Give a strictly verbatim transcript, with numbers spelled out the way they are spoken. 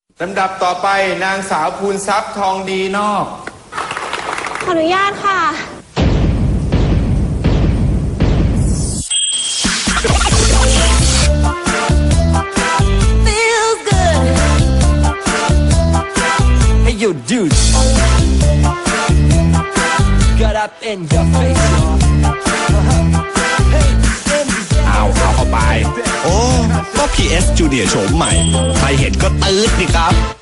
ลำดับต่อไปนางสาวภูนทรัพย์ทองดีนอกขออนุญาตค่ะ You dude got up in your face เอาเอาเข้าไปโอ้ก็ พี เอส Junior โฉมใหม่ใครเห็นก็ตื๊ดนี่ครับ